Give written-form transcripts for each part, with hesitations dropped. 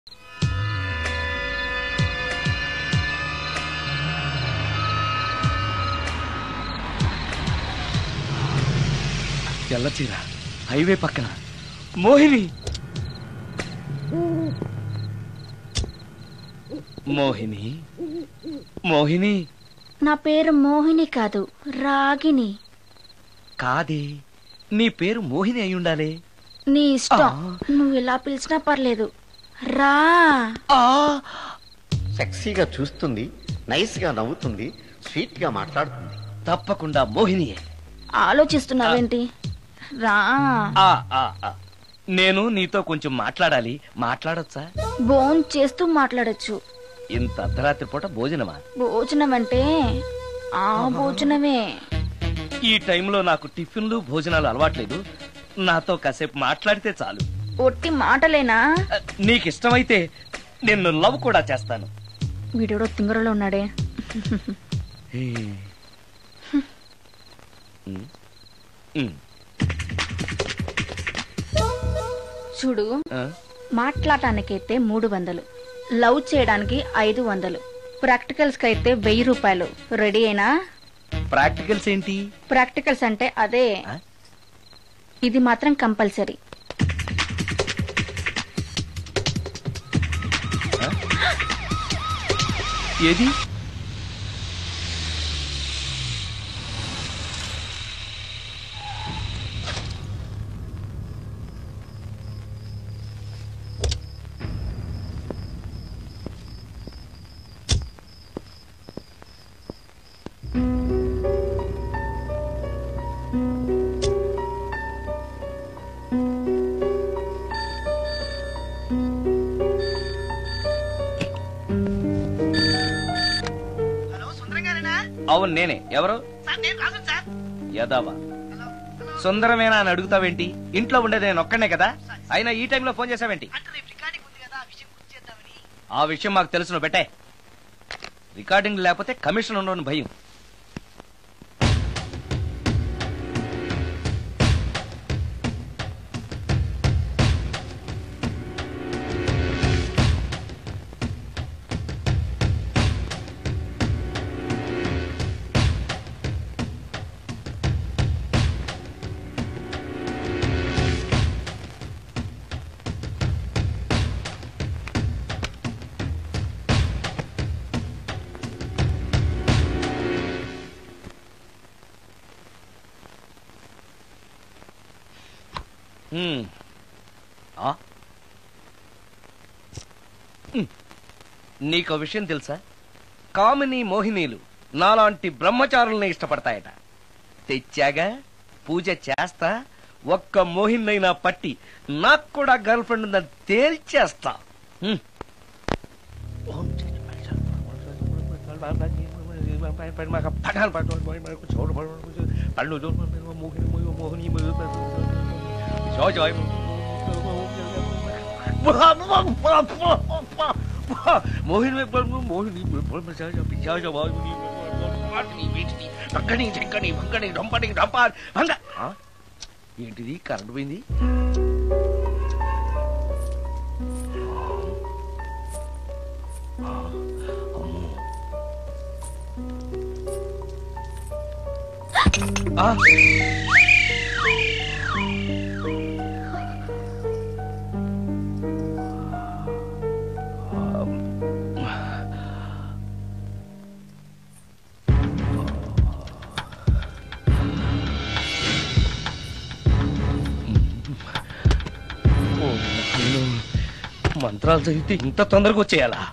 Tellacheera highway పక్కన మోహిని. మోహిని మోహిని. నా పేరు మోహిని కాదు, రాగిని. కాదే, నీ పేరు మోహిని అయి ఉండాలి. నీ ఇష్టం, నువ్వు ఇలా పిలిచినా పర్లేదు. రా. సెక్సీగా చూస్తుంది, నైస్ గా నవ్వుతుంది, స్వీట్ గా మాట్లాడుతుంది. తప్పకుండా మోహినియే. ఆలోచిస్తున్నావేంటి? రా. నేను నీతో కొంచెం మాట్లాడాలి. మాట్లాడొచ్చా? భోజనం చేస్తూ మాట్లాడొచ్చు. ఇంత అర్ధరాత్రి పూట భోజనమా? భోజనం అంటే ఆ భోజనమే. ఈ టైంలో నాకు టిఫిన్లు భోజనాలు అలవాట్లేదు. నాతో కాసేపు మాట్లాడితే చాలు. ఒట్టి మాటలేనా? నీకిష్టమైతే నిన్ను లవ్ కూడా చేస్తాను. వీడెవడో తింగరలో ఉన్నాడే. చూడు, మాట్లాడటానికైతే 300, లవ్ చేయడానికి 500, ప్రాక్టికల్స్ కి అయితే 1000 రూపాయలు. రెడీ అయినా? ప్రాక్టికల్స్ ఏంటి? ప్రాక్టికల్స్ అంటే అదే. ఇది మాత్రం కంపల్సరీ. ఏది? అవును నేనే. ఎవరు? యదావా సుందరమేనా అని అడుగుతావేంటి? ఇంట్లో ఉండేది నేను ఒక్కనే కదా. అయినా ఈ టైంలో ఫోన్ చేసావేంటి? ఆ విషయం మాకు తెలుసు, నువ్వు పెట్టే. రికార్డింగ్ లేకపోతే కమిషన్ ఉండవని భయం. నీకో విషయం తెలుసా? కామిని మోహినీలు నాలాంటి బ్రహ్మచారుల్ని ఇష్టపడతాయట. తెచ్చాగా, పూజ చేస్తా. ఒక్క మోహినైనా పట్టి నాకు కూడా గర్ల్ ఫ్రెండ్ ఉందని తేల్చేస్తా. ఏంటిది? కరెంట్ పోయింది. మంత్రాలు చదివితే ఇంత తొందరగా వచ్చేయాలా?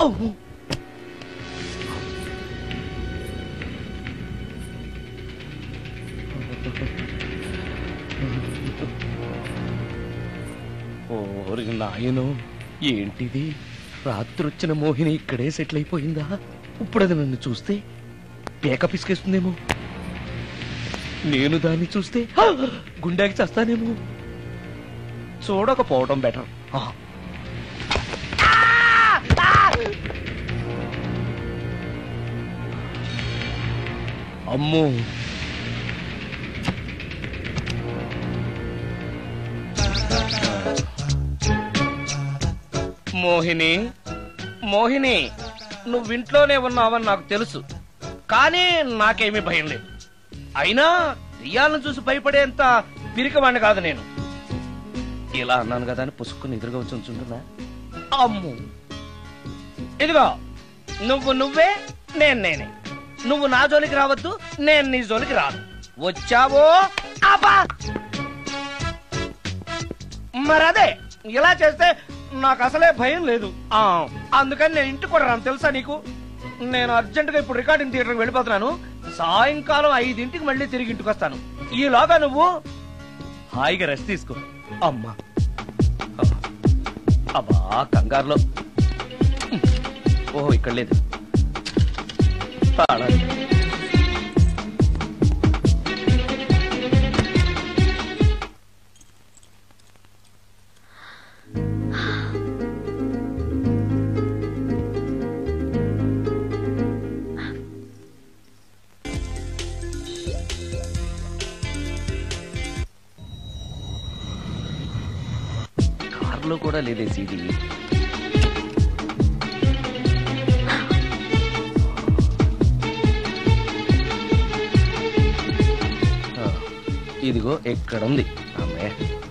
ఓరి నాయను, ఏంటిది? రాత్రొచ్చిన మోహిని ఇక్కడే సెటిల్ అయిపోయిందా? ఇప్పుడు అది నన్ను చూస్తే పేక పిసికేస్తుందేమో. నేను దాన్ని చూస్తే గుండెకి చస్తానేమో. చూడకపోవడం బెటర్. అమ్మో, మోహిని, మోహిని, నువ్వింట్లోనే ఉన్నావని నాకు తెలుసు, కానీ నాకేమీ భయం లేదు. అయినా దెయ్యాలను చూసి భయపడేంత పిరికవాణ్ణి కాదు నేను. ఇలా అన్నాను కదా అని పుసుక్కుని ఎదురుగా వచ్చి ఉంచుంటున్నా. అమ్ము, ఇదిగో నువ్వే, నేనే. నువ్వు నా జోలికి రావద్దు, నేను నీ జోలికి రాను. వచ్చావో అబ్బా, మరదే ఇలా చేస్తే నాకు అసలే భయం లేదు. అందుకని నేను ఇంటికి కూడా రాను, తెలుసా నీకు? నేను అర్జెంటుగా ఇప్పుడు రికార్డింగ్ థియేటర్కి వెళ్ళిపోతున్నాను. సాయంకాలం 5 మళ్ళీ తిరిగి ఇంటికి వస్తాను. ఈలోగా నువ్వు హాయిగా రెస్ట్ తీసుకో. అమ్మా, అబ్బా కంగారులో. ఓహో, ఇక్కడ లేదు. కార్లో కూడా లేదే సీడీ. ఇదిగో ఎక్కడుంది. అమ్మే,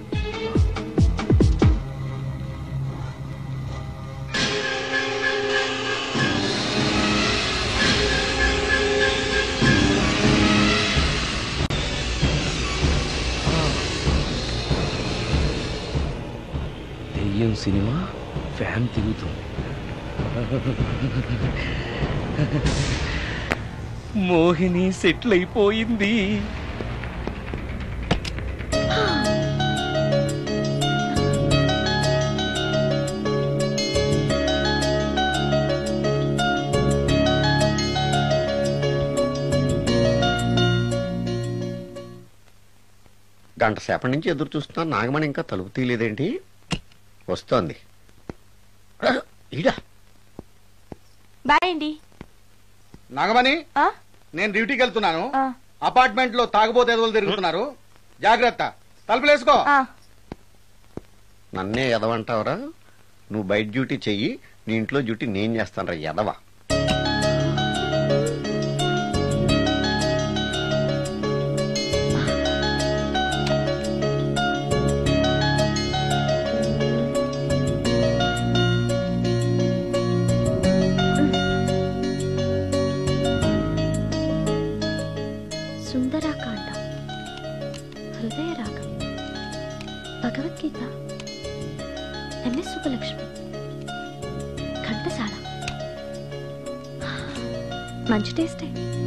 దెయ్యం సినిమా ఫ్యాన్ తిరుగుతుంది. మోహిని సెటిల్ అయిపోయింది. గంట సేపటి నుంచి ఎదురు చూస్తున్నా, నాగమణి ఇంకా తలుపు తీయలేదేంటి? వస్తోంది. బాయ్ అండి. నాగమణి, నేను డ్యూటీకి వెళ్తున్నాను. అపార్ట్మెంట్ లో తాగుబోతే ఎదవలు తిరుగుతున్నారు, జాగ్రత్త. తలుపులేసుకో. నన్నే ఎదవంటావురా? నువ్వు బయట డ్యూటీ చెయ్యి, నీ ఇంట్లో డ్యూటీ నేను చేస్తాను రా ఎదవా. సుందరాకాండ, హృదయ రాగం, భగవద్గీత, ఎంఎస్ సుబ్బలక్ష్మి, ఘంటసాల. మంచి టేస్టే.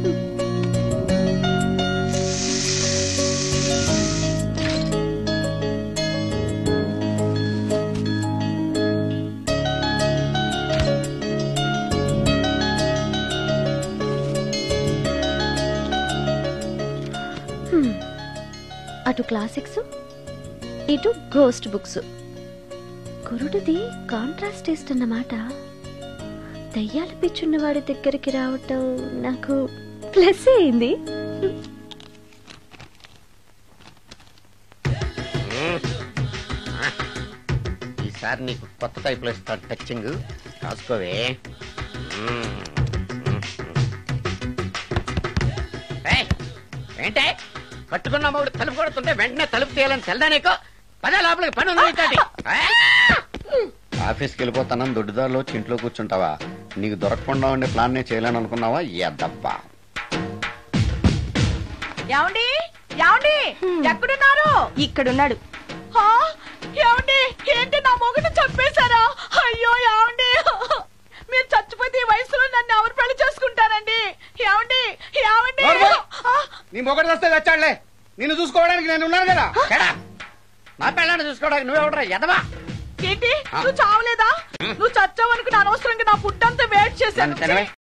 అటు క్లాసిక్స్, ఇటు గోస్ట్ బుక్స్. కురుడిది కాంట్రాస్ట్ టేస్ట్ అన్నమాట. దయ్యాల పిచ్చున్న వాడి దగ్గరికి రావటం నాకు ప్లస్ అయింది. ఈసారి నీకు కొత్త టైప్లో ఇస్తా టచ్చింగ్, కాసుకోవే. ఏంటే కట్టుకున్న మూడు తలుపు కొడుతుంటే వెంటనే తలుపు తీయాలని తెల్దా నీకు? పదే లోపలికి పని ఉంది. ఆఫీస్కి వెళ్ళిపోతానని దొడ్డుదారిలో ఇంట్లో కూర్చుంటావా? నీకు దొరకకుండా ఉండే ప్లాన్ నేను చేయలేను అనుకున్నావా? ఎద్దబ్బా. ఏమండి, ఏమండి, ఎక్కడున్నారు? ఇక్కడున్నాడు. ఏమండి, ఏంటి నా మొగుడు చంపేశారా? అయ్యో ఏమండి, మీరు మొగడు వస్తే వచ్చాడులే, నిన్ను చూసుకోవడానికి నేను ఉన్నాను కదా. చెడా. నా పిల్లని చూసుకోవడానికి నువ్వెవడరా ఎదవా? ఏంటి నువ్వు చావలేదా? నువ్వు చచ్చావనుకుని అనవసరంగా నా ఫుడ్ అంతా వేట్ చేశాను. నన్ను తినవే.